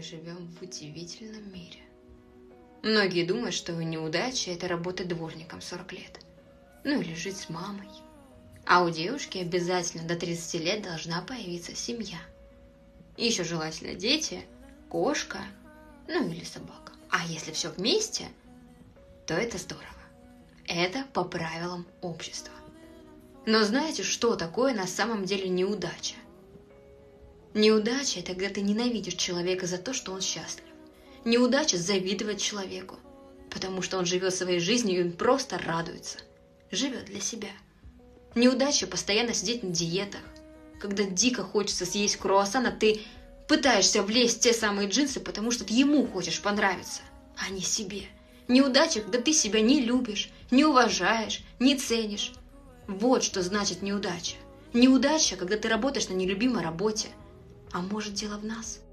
мы живем в удивительном мире. Многие думают, что неудача – это работать дворником 40 лет. Ну или жить с мамой. А у девушки обязательно до 30 лет должна появиться семья. И еще желательно дети, кошка, ну или собака. А если все вместе, то это здорово. Это по правилам общества. Но знаете, что такое на самом деле неудача? Неудача – это когда ты ненавидишь человека за то, что он счастлив. Неудача – завидовать человеку, потому что он живет своей жизнью, и он просто радуется. Живет для себя. Неудача – постоянно сидеть на диетах. Когда дико хочется съесть круассан, а ты пытаешься влезть в те самые джинсы, потому что ты ему хочешь понравиться, а не себе. Неудача – когда ты себя не любишь, не уважаешь, не ценишь. Вот что значит неудача. Неудача – когда ты работаешь на нелюбимой работе. А может, дело в нас?